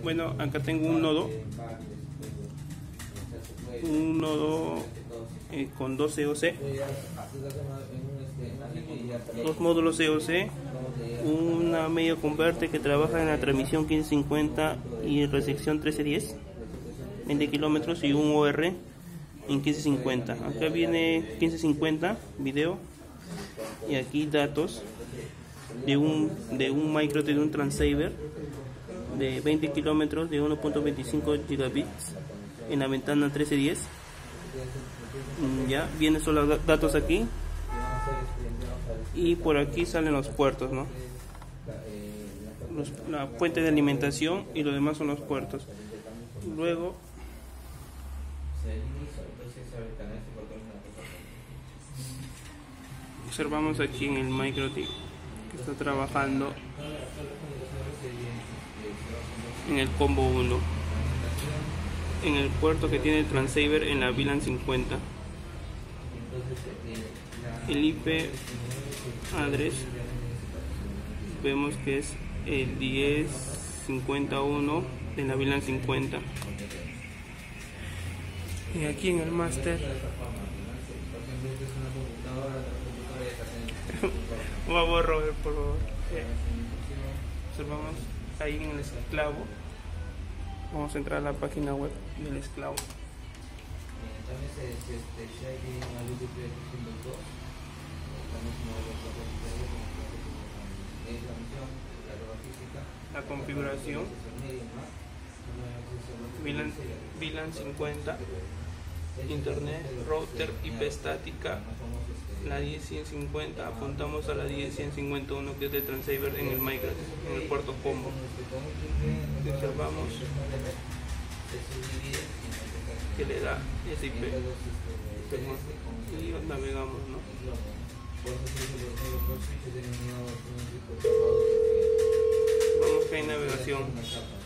Bueno, acá tengo un nodo con dos COC, dos módulos COC, una medio converte que trabaja en la transmisión 1550 y recepción 1310, 20 kilómetros, y un OR en 1550. Acá viene 1550 video y aquí datos de un micro, de un transceiver de 20 kilómetros de 1.25 gigabits en la ventana 1310. Ya vienen solo los datos aquí, y por aquí salen los puertos, ¿no? La fuente de alimentación, y lo demás son los puertos. Luego observamos aquí en el MikroTik que está trabajando en el combo 1, en el puerto que tiene el transceiver en la VLAN 50. El IP address vemos que es el 1051 en la VLAN 50. Y aquí en el master por favor, Robert, por favor. Observamos ahí en el esclavo. Vamos a entrar a la página web del esclavo. La configuración VLAN 50, internet, router, IP estática, la 10150. Apuntamos a la 10151, que es de transceiver en el MikroTik, en el puerto combo. Observamos que le da ese IP y navegamos, ¿no? Vamos que hay navegación.